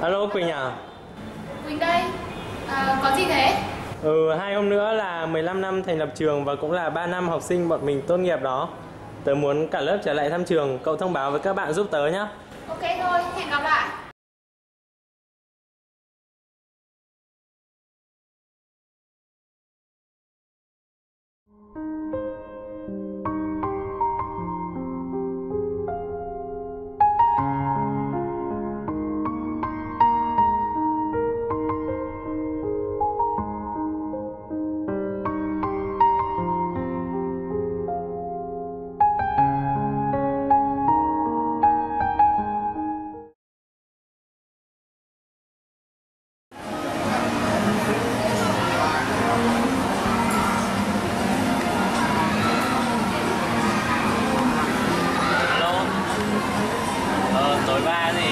Alo Quỳnh à? Quỳnh đây. Có gì thế? 2 hôm nữa là 15 năm thành lập trường và cũng là 3 năm học sinh bọn mình tốt nghiệp đó. Tớ muốn cả lớp trở lại thăm trường, cậu thông báo với các bạn giúp tớ nhé. Ok thôi, hẹn gặp lại. Tối 3 gì?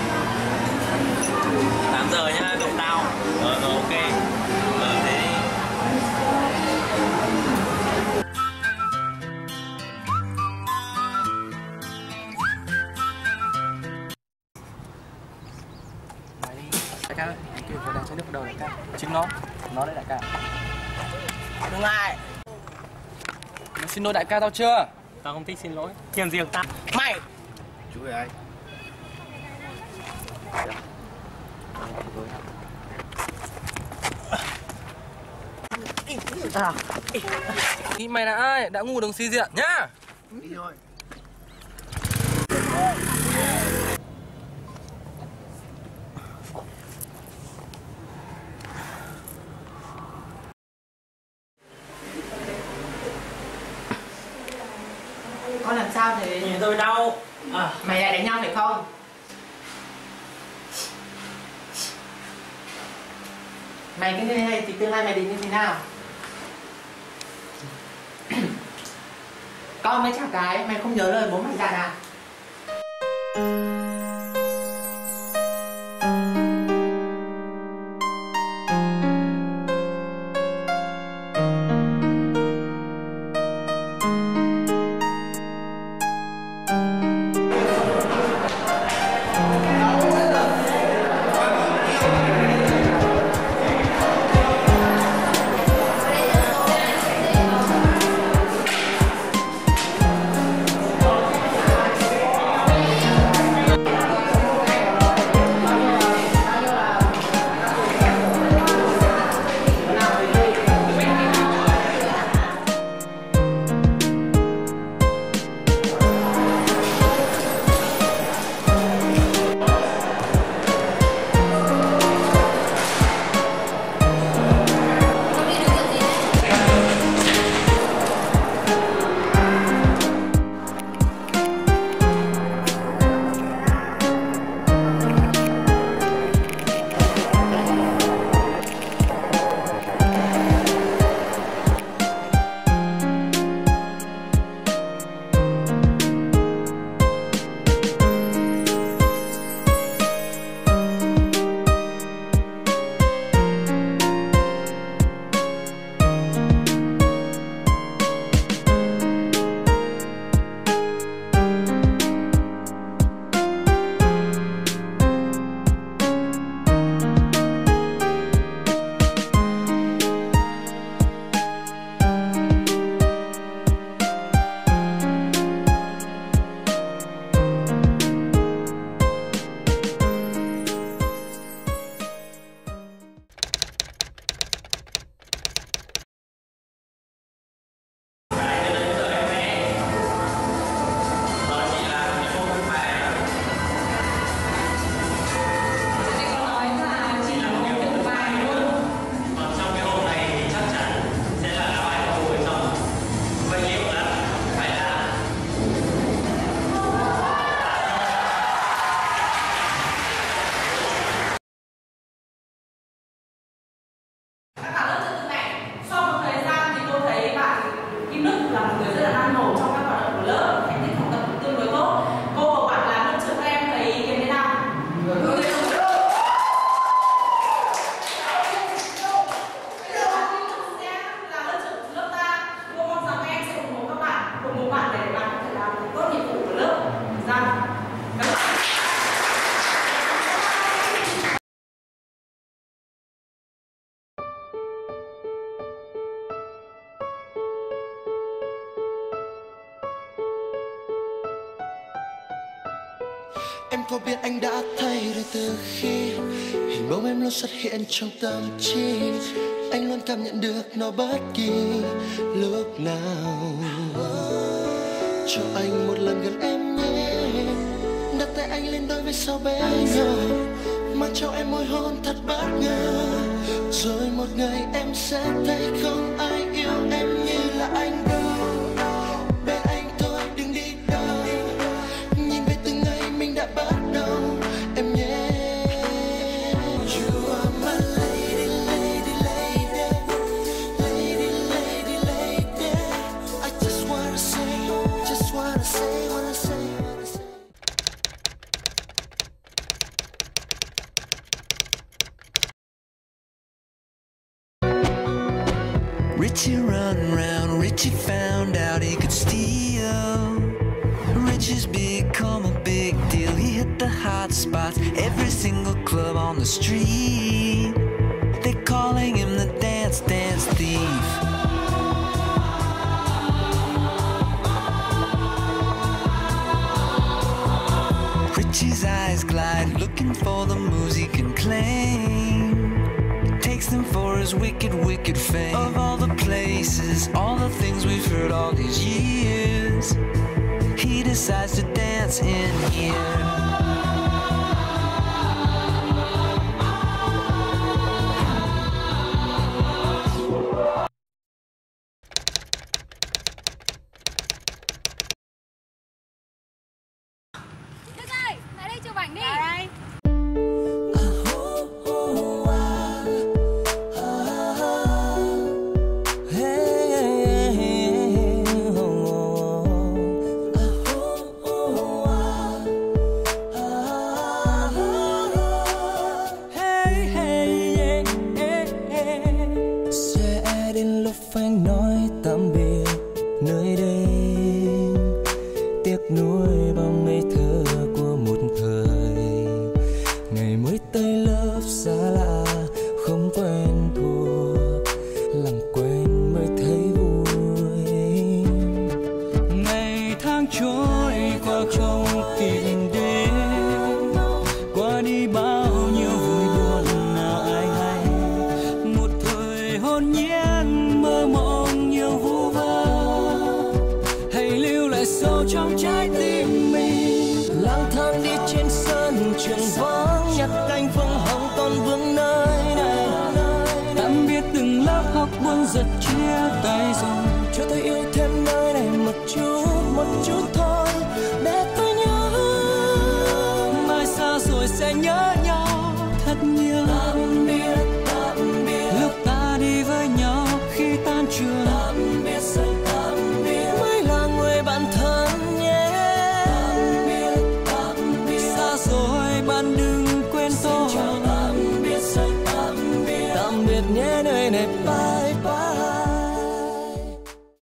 8 giờ nhá, đụng tao. Ok. Thế đi. Đại ca ơi, anh kêu vào đèn chai nước vào đầu đại ca. Chính nó đấy đại ca. Đừng lại. Mày xin lỗi đại ca tao chưa? Tao không thích xin lỗi. Kiềm riêng tao. Mày! Chú ơi anh. Ý mày là ai? Đã ngu đừng suy diện nhá! Đi thôi. Con làm sao thế? Nhìn tôi đau. Mày lại đánh nhau phải không? Mày cứ như thế này thì tương lai mày định như thế nào? Con mới chả cái, mày không nhớ lời bố mày dặn à? Em có biết anh đã thay đổi từ khi hình bóng em luôn xuất hiện trong tâm trí. Anh luôn cảm nhận được nó bất kỳ lúc nào. Cho anh một lần gần em nhé, đặt tay anh lên đôi vai sau bé nhỏ, mang cho em môi hôn thật bất ngờ. Rồi một ngày em sẽ thấy không ai yêu em như là anh đâu. Bên anh thôi đừng đi đâu, nhìn về từng ngày mình đã bắt đầu em nhé. You are my lady, lady, lady, lady, lady, lady. I just wanna say, wanna say, wanna say, wanna say. Richie run round, Richie found out he could steal. Richie's become a big deal. He hit the hot spots, every single club on the street. They're calling him the dance thief. Richie's eyes glide, looking for the moves he can claim. Takes them for his wicked, wicked fame. Of all the places, all the things we've heard all these years, he decides to dance in here. Đức ơi, lại đây chụp ảnh đi. Đây. Sẽ đến lúc anh nói tạm biệt nơi đây, tiếc nuối bao ngây thơ của một thời. Ngày mới tới lớp xa lạ không quen thuộc, làm quen mới thấy vui. Ngày tháng trôi qua không kịp đến, qua đi bao nhiêu vui buồn nào ai hay. Một thời hồn nhiên mơ mộng nhiều vu vơ, hãy lưu lại sâu trong trái tim mình. Lang thang đi trên sân trường vắng, nhặt cánh phương hồng còn vương nơi này. Tạm biệt từng lớp học buồn giật chia tay rồi, cho tôi yêu thêm nơi này một chút thôi để tôi nhớ. Mai xa rồi sẽ nhớ nhau thật nhiều. Tạm biệt, lúc ta đi với nhau khi tan trường. Tạm biệt, tạm biệt, mới là người bạn thân nhé. Tạm biệt, xa rồi bạn đừng quên tôi. Tạm biệt nhé nơi này bye.